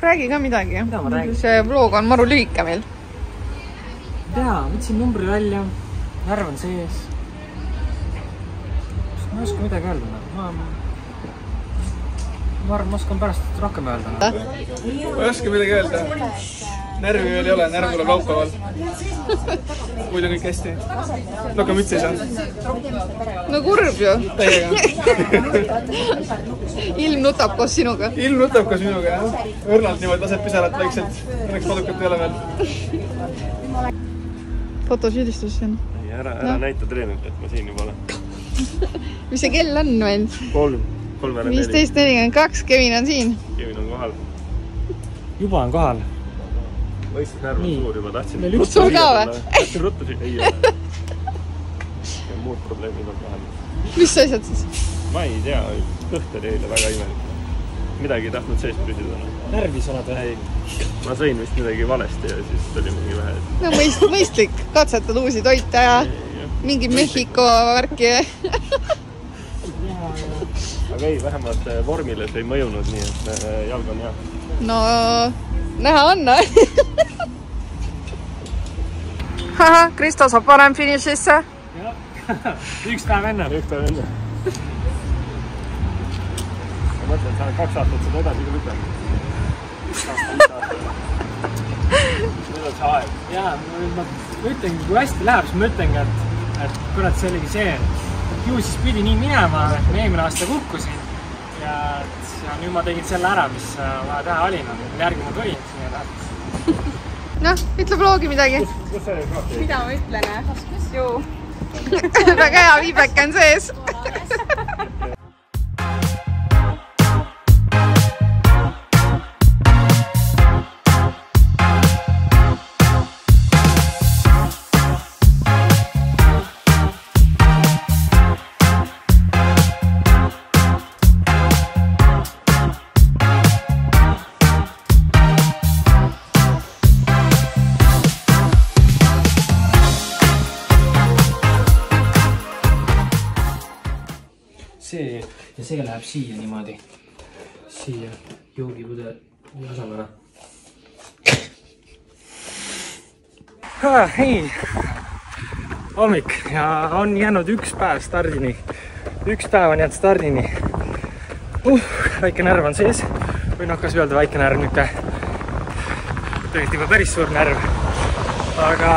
räägi ka midagi. Mida ma räägin? See vlog on maru lühike meil. Tea, võtsin numbri välja. Närv on sees. Ma ei oska midagi öelda. Ma arvan, ma oskan pärast rohkem öelda. Ma ei oska midagi öelda. Närvi veel ei ole, närv tuleb laupäeval. Muidu kõik hästi. Loka müts ei saa. No kurb ju. Täiega. Ilm nutab koos sinuga. Ilm nutab koos minuga, jah. Õrnalt niimoodi laseb pisarat vaikselt. Õnneks padukat ei ole veel. Fotosüüdistus siin. Ei, ära näita treenit, et ma siin juba olen. Mis see kell on meil? 15:42, Kevin on siin. Kevin on kohal. Juba on kohal. Mõistis närv on suur juba, tahtsin Sul ka või? Tahtsin ruttu siia, ei ole. Ja muud probleemid on vahel. Mis asjad siis? Ma ei tea, kõht oli eile väga imelik. Midagi ei tahtnud seest püsida. Närvis oled või? Ma sõin vist midagi valesti ja siis tuli mingi vähe. No mõistlik, katsetad uusi toite ja mingi Mehhiko värki. Aga ei, vähemalt vormile see ei mõjunud, nii et jalg on hea. No, näha on. Haha, Kristo saab parem finišisse. Üks päev enne. Ma mõtlen, et sa 2 aastat seda edasi ka lükkanud. Nüüd on see aeg. Jaa, ma ütlengi, kui hästi läheb, siis ma ütlengi, et kurat, see oligi see, et ju siis pidi nii minema, et ma eelmine aasta kukkusin ja nüüd ma tegin selle ära, mis vaja teha olin, järgi ma tulin. Noh, ütle vlogi midagi. Mida ma ütlen? Ju. Väga hea, viibek on sees. See läheb siia niimoodi. Siia joogipudel asemele. Hei! Hommik ja on jäänud üks päev stardini. Üks päev on jäänud stardini. Väike närv on sees. Võin hakkas öelda väike närv nüüd. Tegelikult juba päris suur närv. Aga...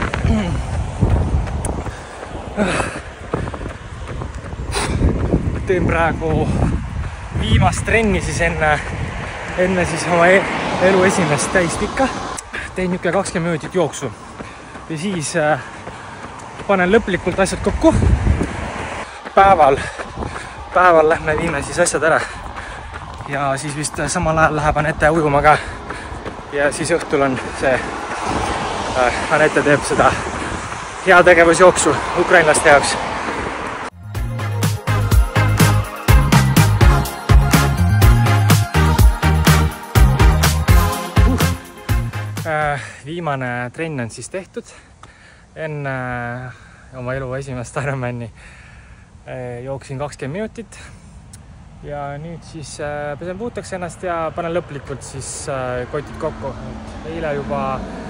teen praegu viimast trenni siis enne siis oma elu esimest täispikka. Teen niuke 20 minutit jooksu ja siis panen lõplikult asjad kokku. Päeval lähme viime siis asjad ära ja siis vist samal ajal läheb Anette ujuma ka ja siis õhtul on see Anette teeb seda heategevusjooksu ukrainlaste jaoks. Viimane trenn on siis tehtud enne oma elu esimest Ironmani. Jooksin 20 minutit ja nüüd siis pesen puhtaks ennast ja panen lõplikult siis kotid kokku. Eile juba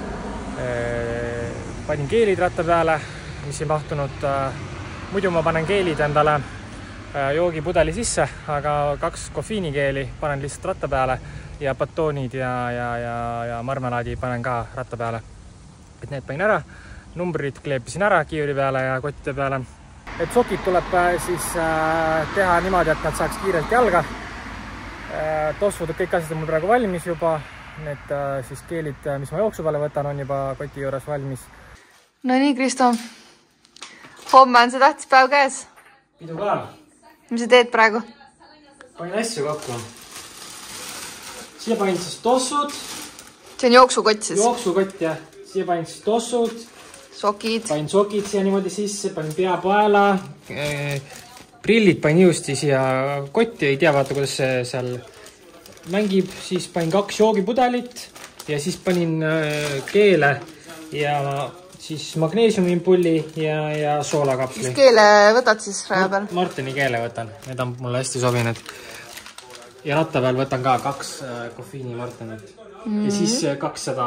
panin keelid ratta peale, mis ei mahtunud. Muidu ma panen keelid endale joogipudeli sisse, aga 2 koffiinikeeli panen lihtsalt ratta peale ja batoonid ja marmelaadi panen ka ratta peale. Et need panin ära, numbrid kleepisin ära kiivri peale ja kottide peale. Et sokid tuleb siis teha niimoodi, et nad saaks kiirelt jalga. Tossud kõik asjad on mul praegu valmis juba. Need siis keelid, mis ma jooksu peale võtan, on juba koti juures valmis. No nii, Kristo. Homme on see tähtis päev käes. Pidu ka. Mis sa teed praegu? Panin asju kokku. Siia panin siis tossud. See on jooksukott siis? Jooksukott, jah. Siia panin siis tossud. Sokid. Panin sokid siia niimoodi sisse, panin peapaela. Prillid panin ilusti siia kotti, ei tea vaata, kuidas see seal mängib. Siis panin 2 joogipudelit ja siis panin keele ja siis magneesiumimpulli ja soolakapsli. Mis keele võtad siis raja peal? Martini keele võtan. Need on mulle hästi sobinud. ja ratta peal võtan ka 2 koffiini Martenit ja siis 200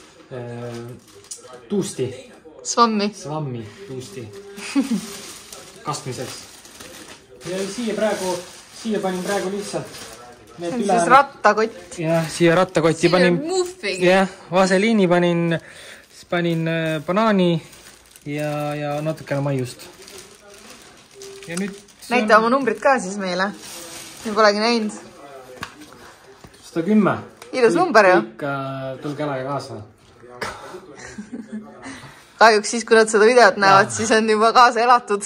tuusti. Svammi tuusti kastmiseks. Ja siia panin praegu lihtsalt see on siis rattakott. Jah, siia rattakotti panin vaseliini panin banaani ja natukene maiust. Ja nüüd näita oma numbrid ka siis meile. Me polegi näinud. 110. Ilus number ju. Tulge ära kaasa. Kahjuks siis, kui nad seda videot näevad, siis on juba kaasa elatud.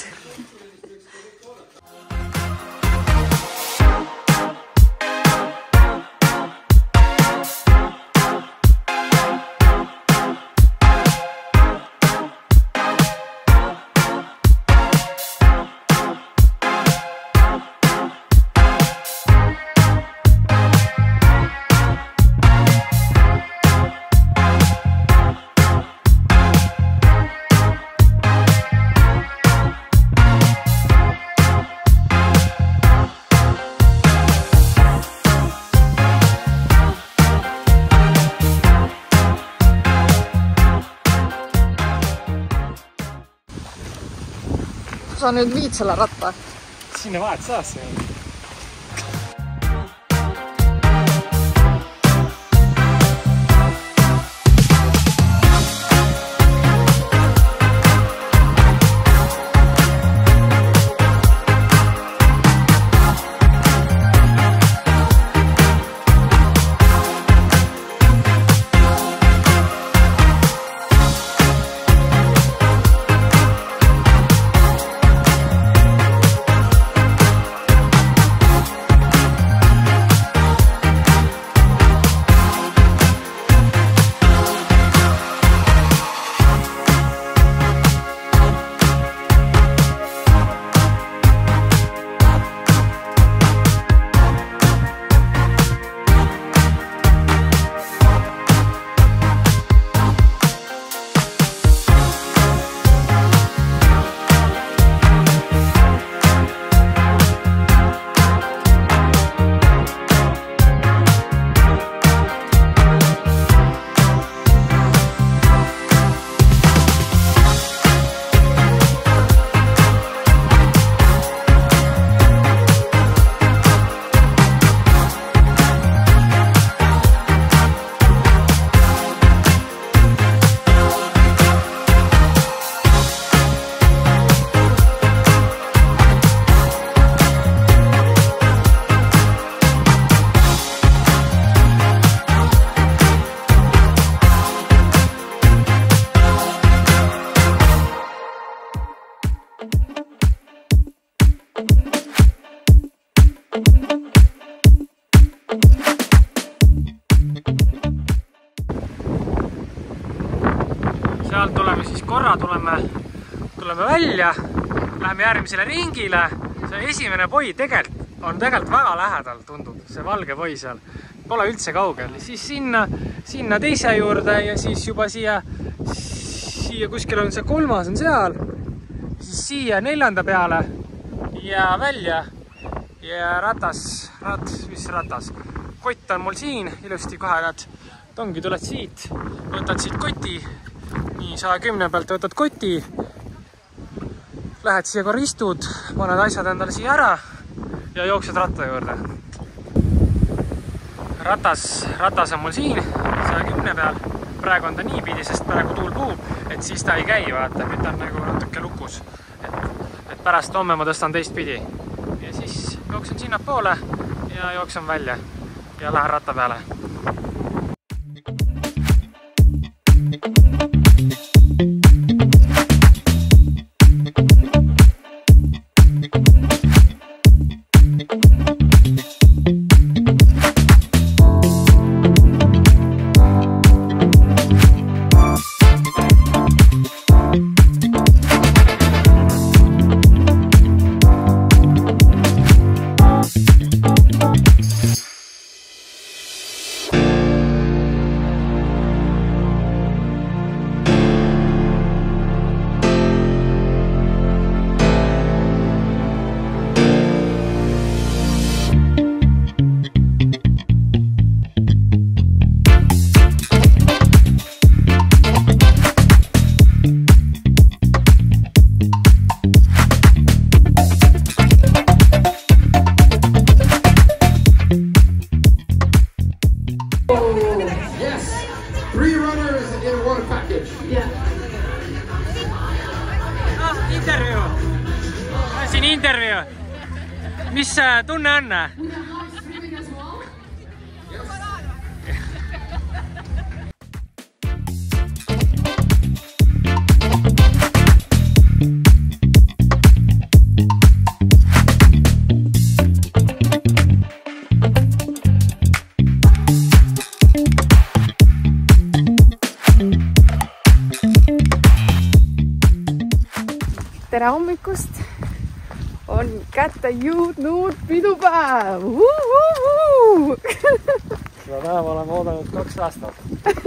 Sa nüüd viid selle ratta. Sinne vahet saasse. Sealt tuleme siis korra, tuleme välja, läheme järgmisele ringile. See esimene poi on tegelikult väga lähedal, tundub, see valge poi seal. Pole üldse kaugel. Siis sinna teise juurde ja siis juba siia kuskil on see 3. on seal. Siis siia 4. peale ja välja. Ja ratas. Kott on mul siin, ilusti kohe nad tongi tuled siit, võtad siit koti. Nii 110 pealt võtad koti, lähed siia korra istud, paned asjad endale siia ära ja jooksed ratta juurde. Ratas on mul siin 110 peal, praegu on ta niipidi, sest praegu tuul puhub, et siis ta ei käi, vaata, nüüd ta on nagu natuke lukus. Et pärast homme ma tõstan teistpidi ja siis jooksen sinna poole ja jooksen välja ja lähen ratta peale. intervjuu. Mis tunne on? Tere hommikust! On kätte jõudnud pidupäev! Seda päeva oleme oodanud 2 aastat.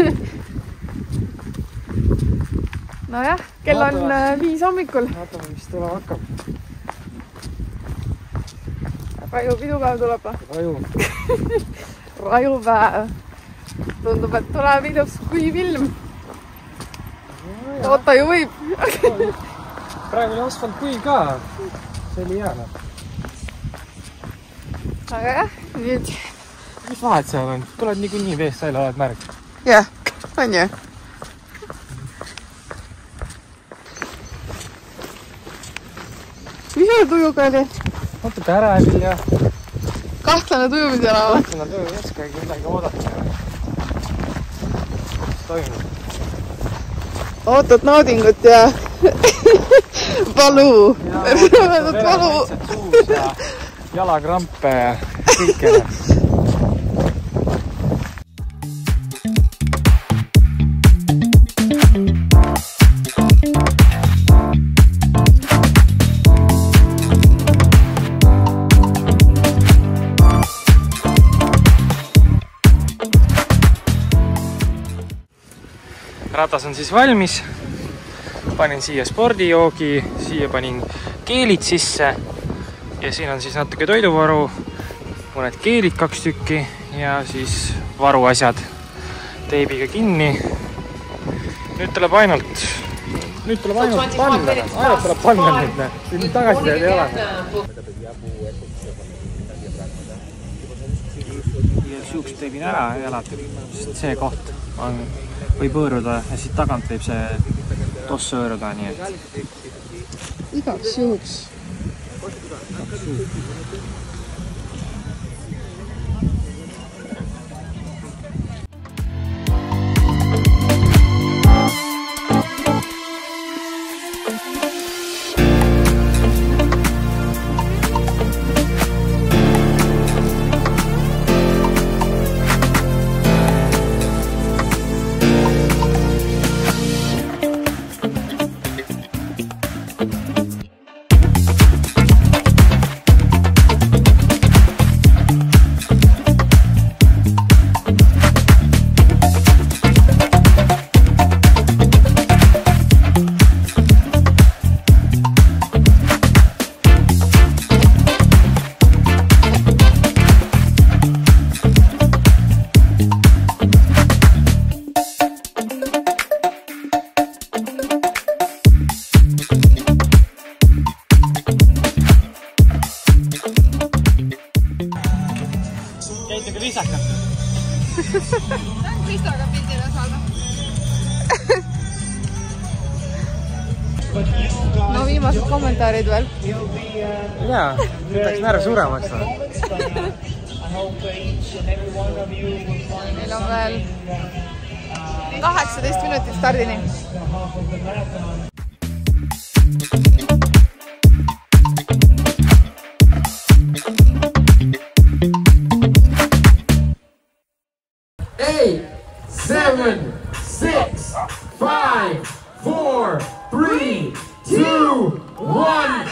Nojah, kell on 5 hommikul. Vaatame, mis tuleb hakkab. Raju pidupäev tuleb. Raju. Raju päev. Tundub, et tuleb ilus kuiv ilm. Oota ju võib. Praegu oli asfalt kuiv ka. See oli hea. Aga jah, nüüd... Mis vahet seal on? Tuled niikuinii veest välja, oled märg. Jah, on ju. Mis selle tujuga oli? Natuke ärevil ja... Kahtlane tuju pidi olema. Kahtlane tuju, ei oskagi midagi oodata. Mis toimub? Ootad naudingut ja valu. Valu. Jalakrampe ja kõike. Ratas on siis valmis. Panin siia spordijoogi, siia panin keelid sisse ja siin on siis natuke toiduvaru, mõned keelid 2 tükki ja siis varuasjad teibiga kinni. Nüüd tuleb ainult panna. Ainult tuleb panna nüüd. Nüüd tagasi teed ei ole. Ja siuks teebin ära jalad, sest see koht võib hõõruda ja siit tagant võib see toss hõõruda, nii et... Igaks juhuks. Käitage viisakalt. Kristoga pildile saada. No viimased kommentaarid veel. Jaa, võtaks närv suuremaks. Meil on veel 18 minutit stardini. Eight, 7, 6, 5, 4, 3, 2, 1.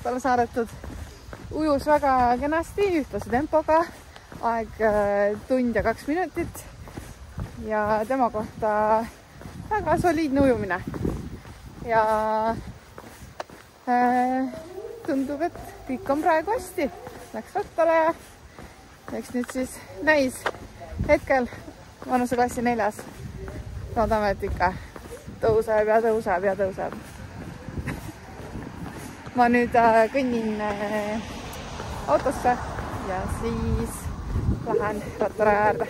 talle saadetud. Ujus väga kenasti, ühtlase tempoga, aeg tund ja 2 minutit ja tema kohta väga soliidne ujumine. Ja tundub, et kõik on praegu hästi. Läks rattale ja eks nüüd siis näis hetkel vanuseklassi 4. Loodame, et ikka tõuseb ja tõuseb ja tõuseb. Ma nüüd kõnnin autosse ja siis lähen rattaraja äärde.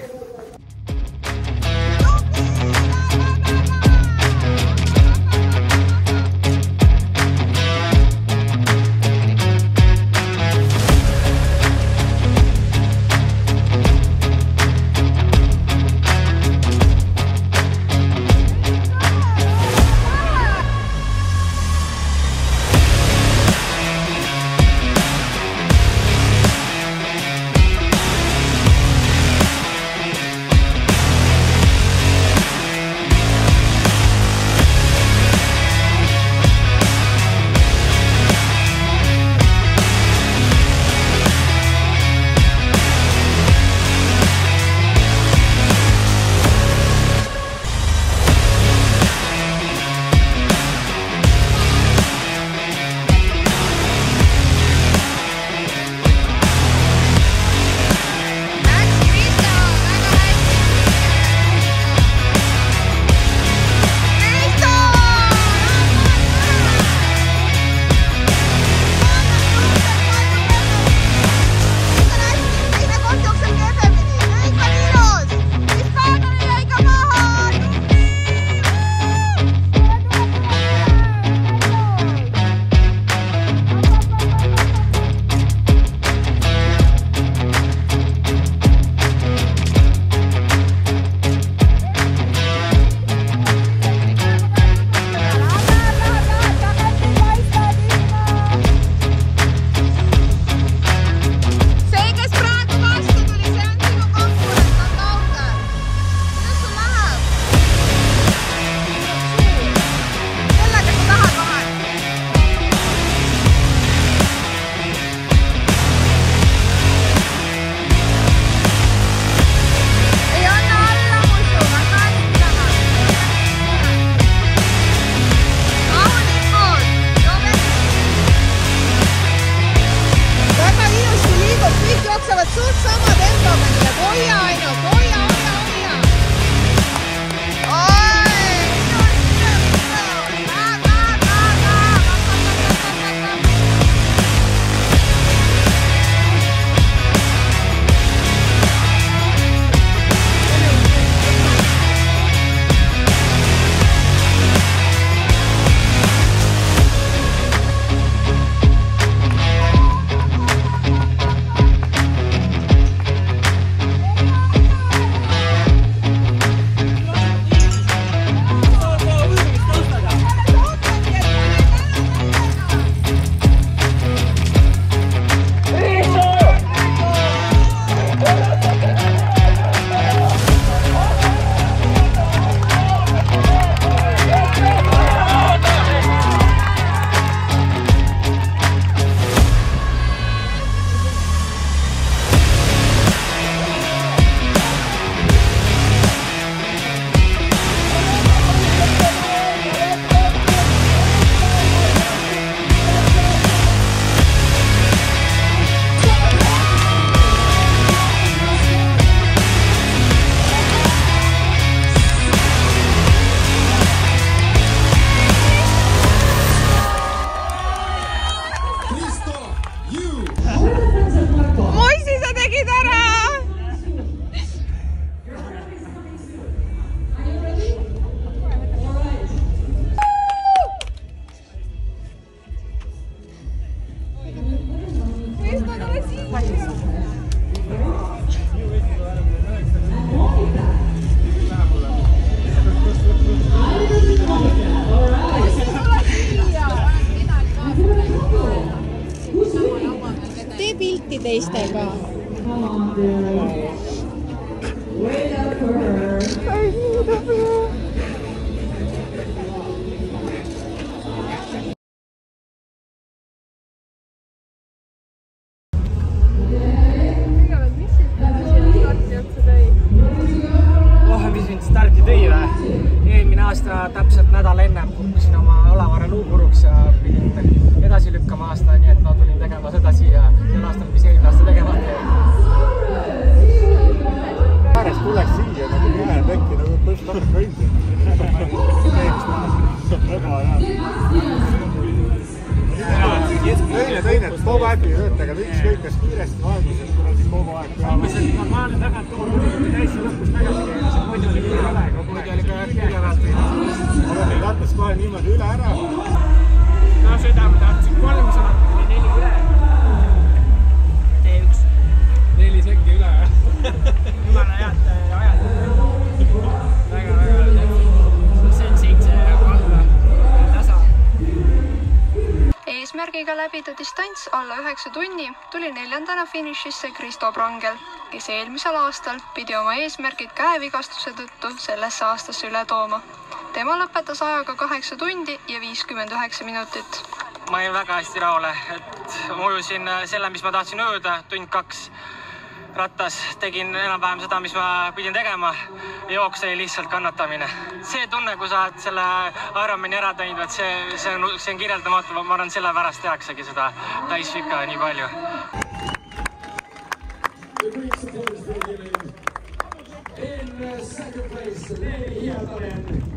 teistega. täpselt nädal ennem kukkusin oma õlavara luu puruks ja pidin edasi lükkama aasta, nii et ma tulin tegema seda siia sel aastal, mis eelmine aasta tegemata jäi. Ääres tuleks siia nagu üle tekki, nagu põhjust hakkas rõndi. Väga hea. Teine, kogu aeg ei tööta, aga ükskõik kas kiiresti vaeguses, kuna siis kogu aeg peab. Ma olen tagant toodud täissi lõpus tagasi, see muidu oli küll üle, muidu oli ka külje pealt. Aga meil kattas kohe niimoodi üle ära. No seda ma tahtsin 3 saata, või 4 üle. Tee 1. 4 sekki üle. Jumala head ajad. Väga see on 7 alla tasa. Eesmärgiga läbida distants alla 9 tunni tuli 4. finišisse Kristo Prangel, kes eelmisel aastal pidi oma eesmärgid käevigastuse tõttu sellesse aastasse üle tooma. Tema lõpetas ajaga 8 tundi ja 59 minutit. Ma olin väga hästi rahule, et ujusin selle, mis ma tahtsin ujuda, tund 2 rattas. Tegin enam-vähem seda, mis ma pidin tegema. Jooks oli lihtsalt kannatamine. See tunne, kui sa oled selle Ironmani ära teinud, see on kirjeldamatu. Ma arvan, selle pärast tehaksegi seda täisvika nii palju. In second place, Leevi Hietanen.